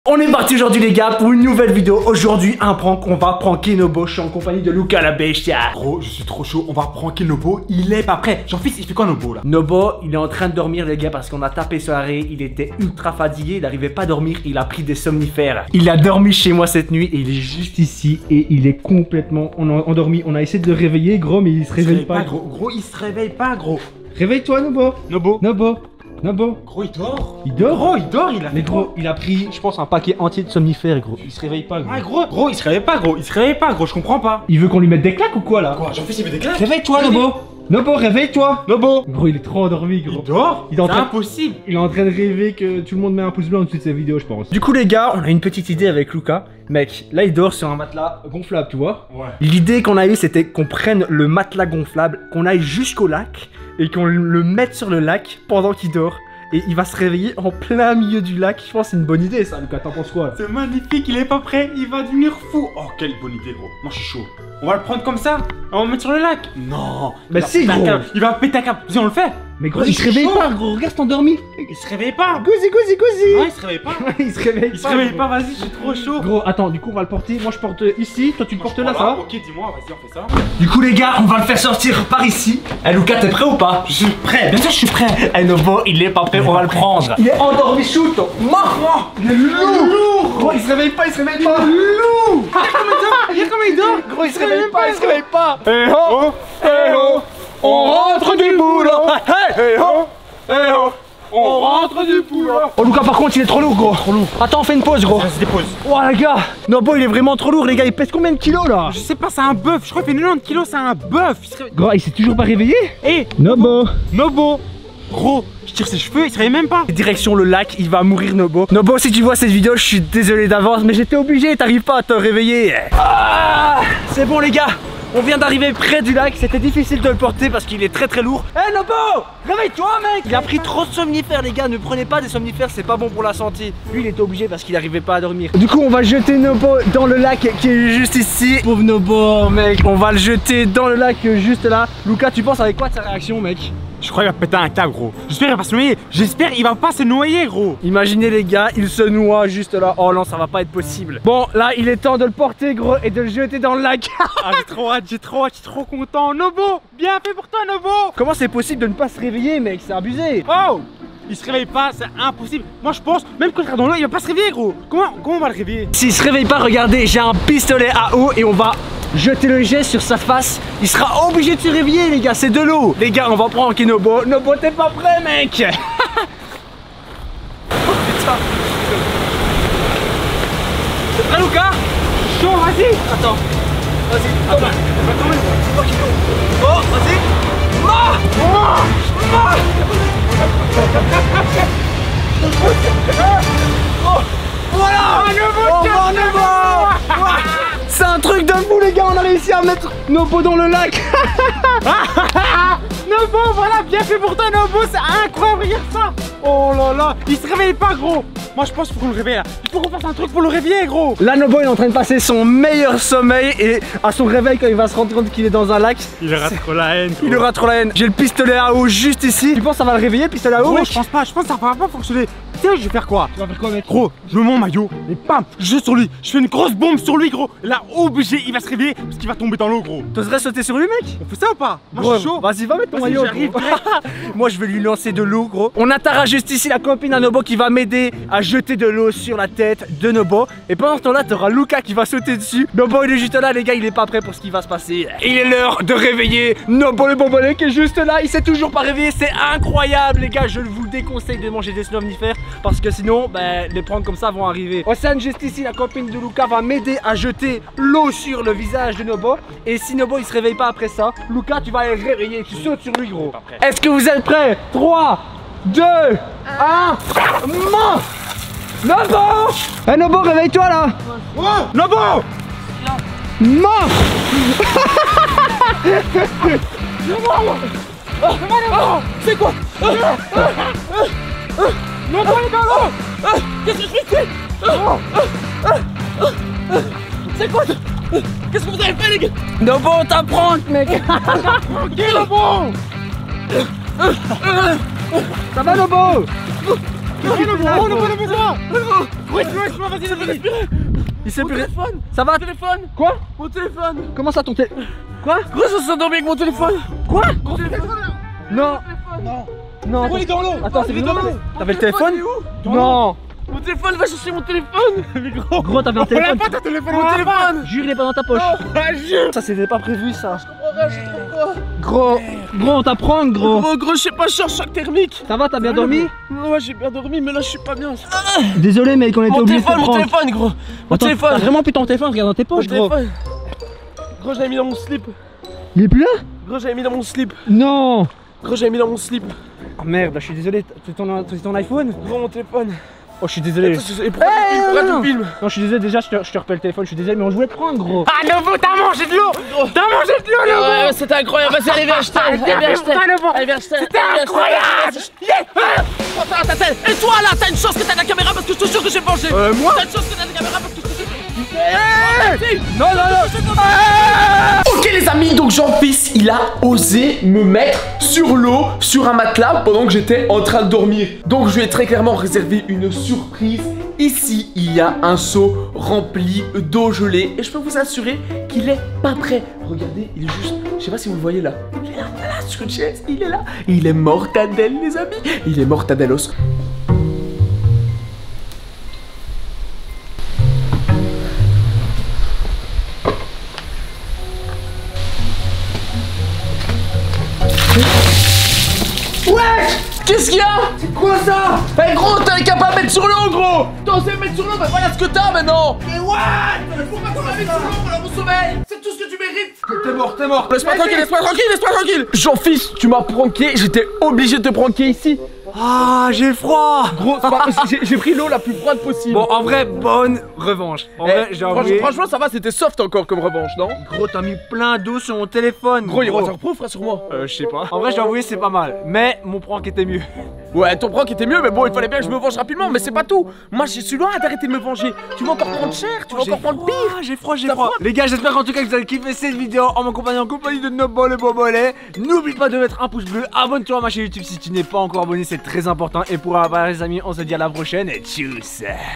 On est parti aujourd'hui les gars pour une nouvelle vidéo. Aujourd'hui un prank, on va pranker Nobo. Je suis en compagnie de Luca la bestia. Gros, je suis trop chaud, on va pranker Nobo. Il est pas prêt. Jean-Fils, il fait quoi Nobo là? Nobo, il est en train de dormir les gars parce qu'on a tapé soirée. Il était ultra fatigué, il n'arrivait pas à dormir. Il a pris des somnifères. Il a dormi chez moi cette nuit et il est juste ici et il est complètement endormi. On a essayé de le réveiller gros mais il se réveille pas gros. Gros, il se réveille pas gros. Réveille-toi Nobo. Nobo. Gros, il dort. Il dort? Gros, il dort, il a fait. Mais gros, il a pris, je pense, un paquet entier de somnifères, gros. Il se réveille pas, gros. Ouais, gros, il se réveille pas, gros. Il se réveille pas, gros, je comprends pas. Il veut qu'on lui mette des claques ou quoi, là? Quoi, Jean-Fils, il met des claques? Réveille-toi, Nobo. Nobo, réveille-toi. Nobo. Gros, il est trop endormi, gros. Il dort? Il est en train... impossible. Il est en train de rêver que tout le monde met un pouce bleu en dessous de sa vidéo, je pense. Du coup, les gars, on a une petite idée avec Luca. Mec, là, il dort sur un matelas gonflable, tu vois? Ouais. L'idée qu'on a eue, c'était qu'on prenne le matelas gonflable, qu'on aille jusqu'au lac et qu'on le mette sur le lac pendant qu'il dort. Et il va se réveiller en plein milieu du lac. Je pense que c'est une bonne idée ça, Lucas. T'en penses quoi là? C'est magnifique, il est pas prêt, il va devenir fou. Oh, quelle bonne idée, gros. Moi, je suis chaud. On va le prendre comme ça, on va le mettre sur le lac. Non. Mais si, gros. Il va péter un câble. Si on le fait. Mais gros, il se réveille pas, gros. Regarde, t'es endormi. Il se réveille pas. Gouzi. Ouais, il se réveille pas. Il se réveille Il se réveille pas, vas-y, je suis trop chaud. Gros, attends, du coup, on va le porter. Moi, je porte ici. Toi, tu le portes là, ça va? Ok, dis-moi, vas-y, on fait ça. Du coup, les gars, on va le faire sortir par ici. Eh, Lucas, t'es prêt ou pas? Je suis prêt, bien sûr, je suis prêt. Eh, Nobo, il est pas prêt, on va le prendre. Il est endormi, shoot. Mort. Il est lourd. Gros, il se réveille pas. Lourd. Regarde comment il dort. Gros, il se réveille pas. Eh oh, on rentre du boulot. Eh oh, on rentre du boulot. Oh, Lucas, par contre, il est trop lourd, gros. Attends, on fait une pause, gros. Ça se dépose. Oh, les gars. Nobo, il est vraiment trop lourd, les gars. Il pèse combien de kilos, là? Je sais pas, c'est un bœuf. Je crois qu'il fait 90 kilos, c'est un bœuf. Gros, il s'est toujours pas réveillé? Eh, Nobo. Gros, je tire ses cheveux, il se réveille même pas. Direction le lac, il va mourir Nobo. Nobo, si tu vois cette vidéo, je suis désolé d'avance, mais j'étais obligé, t'arrives pas à te réveiller. Ah, c'est bon les gars, on vient d'arriver près du lac, c'était difficile de le porter parce qu'il est très lourd. Eh Nobo, réveille-toi mec. Il a pris trop de somnifères les gars, ne prenez pas des somnifères, c'est pas bon pour la santé. Lui il était obligé parce qu'il arrivait pas à dormir. Du coup on va jeter Nobo dans le lac qui est juste ici. Pauvre Nobo mec, on va le jeter dans le lac juste là. Lucas, tu penses avec quoi de sa réaction mec? Je crois qu'il va péter un câble, gros. J'espère qu'il va pas se noyer. J'espère qu'il va pas se noyer, gros. Imaginez les gars, il se noie juste là. Oh non, ça va pas être possible. Bon, là, il est temps de le porter, gros, et de le jeter dans le lac. Ah, j'ai trop hâte, je suis trop content. Nobo, bien fait pour toi, Nobo. Comment c'est possible de ne pas se réveiller, mec? C'est abusé. Oh, il se réveille pas, c'est impossible. Moi, je pense, même quand il sera dans l'eau, il va pas se réveiller, gros. Comment on va le réveiller? S'il se réveille pas, regardez, j'ai un pistolet à eau et on va jeter le jet sur sa face. Il sera obligé de se réveiller, les gars, c'est de l'eau. Les gars, on va prendre Nobo. Nobo, t'es pas prêt, mec? Oh putain. T'es prêt, Lucas? Chaud, vas-y. Attends. Vas-y, attends. C'est toi qui tombe. Oh, vas-y. Oh, voilà. C'est un truc de fou les gars, on a réussi à mettre Nobo dans le lac. Nobo, voilà, bien fait pour toi, Nobo, c'est incroyable, regarde ça. Oh là là, il se réveille pas, gros. Moi je pense qu'il faut qu'on le réveille là. Il faut qu'on fasse un truc pour le réveiller, gros. Là Nobo il est en train de passer son meilleur sommeil et à son réveil quand il va se rendre compte qu'il est dans un lac, il aura trop la haine, gros. Il aura trop la haine. J'ai le pistolet à eau juste ici. Tu penses que ça va le réveiller le pistolet à eau? Gros, je pense pas, je pense que ça va pas fonctionner. Tu sais, je vais faire quoi? Tu vas faire quoi mec? Gros, je me mets mon maillot et bam, je jette sur lui. Je fais une grosse bombe sur lui, gros. Là, obligé, il va se réveiller parce qu'il va tomber dans l'eau, gros. T'oserais sauter sur lui mec? On fait ça ou pas? Moi je suis chaud. Vas-y, va mettre ton maillot. J'arrive. Moi je vais lui lancer de l'eau, gros. On attara juste ici la copine à Nobo qui va m'aider à jeter de l'eau sur la tête de Nobo. Et pendant ce temps-là, t'auras Luca qui va sauter dessus. Nobo il est juste là, les gars, il est pas prêt pour ce qui va se passer. Il est l'heure de réveiller Nobo le bonbonnet qui est juste là. Il s'est toujours pas réveillé, c'est incroyable, les gars. Je vous déconseille de manger des somnifères parce que sinon, les pranks comme ça vont arriver. Océane, juste ici, la copine de Luca va m'aider à jeter l'eau sur le visage de Nobo. Et si Nobo il se réveille pas après ça, Luca, tu vas le réveiller, tu sautes sur lui, gros. Est-ce que vous êtes prêts? 3, 2, 1, mort! Nobo! Eh Nobo, réveille-toi là! Oh, Nobo! Mort! C'est quoi? Nobo est dans l'eau! Qu'est-ce que je fais? C'est quoi? Qu'est-ce que vous avez fait, les gars? Nobo, on t'apprend, mec! Ok, Nobo! Ça va, Nobo? Il s'est plus rien. Ça va? Téléphone. Quoi? Mon téléphone. Comment ça ton téléphone? Quoi? Gros, je suis endormi avec mon téléphone. Quoi? Mon téléphone. Non. Non. Gros, il est dans l'eau. Attends, c'est dans l'eau. T'avais le téléphone? Dans Non. Mon téléphone, va chercher mon téléphone. Mais gros. Gros, t'avais un téléphone. Pas ton téléphone. Mon téléphone. Jure, il est pas dans ta poche. Jure. Ça, c'était pas prévu, ça. Je trop quoi. Gros, on t'apprend, gros. Gros, je sais pas, je suis en choc thermique. Ça va, t'as bien dormi? Ouais, j'ai bien dormi, mais là, je suis pas bien. Désolé, mec, on était obligé de te Mon prendre. téléphone, gros. Mon Attends, téléphone. T'as vraiment plus ton téléphone, regarde dans tes poches, gros. Gros, je l'avais mis dans mon slip. Il est plus là? Gros, j'avais mis dans mon slip. Non. Gros, j'avais mis dans mon slip. Oh merde, je suis désolé, c'est ton iPhone? Gros, mon téléphone. Oh, je suis désolé. Et pourquoi tu filmes? Non, je suis désolé, déjà, je te repelle le téléphone, je suis désolé, mais on voulait te prendre, gros. Ah, Novo, t'as mangé de l'eau! T'as mangé de l'eau, Novo! Ouais, c'était incroyable, vas-y, allez, viens acheter! Allez, viens acheter! Allez, viens acheter! C'était incroyable! Et toi, là, t'as une chance que t'as la caméra parce que je te jure que j'ai mangé! Moi? T'as une chance que t'as la caméra parce que je te jure que... Non, non, non! Ok les amis, donc Jean-Fils, il a osé me mettre sur l'eau, sur un matelas pendant que j'étais en train de dormir. Donc je lui ai très clairement réservé une surprise. Ici, il y a un seau rempli d'eau gelée et je peux vous assurer qu'il est pas prêt. Regardez, il est juste, je sais pas si vous le voyez là. Il est là, sur une chaise, il est là. Il est mortadelle les amis, il est mortadellos. Qu'est-ce qu'il y a? C'est quoi ça? Eh gros, t'es capable de mettre sur l'eau, gros! T'as osé me mettre sur l'eau, bah voilà ce que t'as maintenant! Mais what? Pourquoi tu m'as mis sur l'eau pour mon sommeil? C'est tout ce que tu mérites! T'es mort, t'es mort! Laisse-moi tranquille, laisse-moi tranquille, laisse-moi tranquille! Jean-Fils, tu m'as pranké, j'étais obligé de te pranker ici! Ah, j'ai froid! Gros, j'ai pris l'eau la plus froide possible! Bon, en vrai, bonne revanche. En vrai, j'ai avoué. Franchement, ça va, c'était soft encore comme revanche, non? Gros, t'as mis plein d'eau sur mon téléphone. Gros, il est waterproof, rassure-moi! Je sais pas. En vrai, j'ai avoué, c'est pas mal. Mais mon prank était mieux. Ouais, ton prank était mieux, mais bon, il fallait bien que je me venge rapidement, mais c'est pas tout! Moi, je suis loin d'arrêter de me venger! Tu vas encore prendre cher, tu vas encore prendre pire! J'ai froid, j'ai froid. Les gars, j'espère en tout cas que vous avez kiffé cette vidéo en ma compagnie, en compagnie de Nobo le Bobolet. N'oublie pas de mettre un pouce bleu, abonne-toi à ma chaîne YouTube si tu n'es pas encore abonné, c'est très important. Et pour avoir les amis, on se dit à la prochaine et tchuss!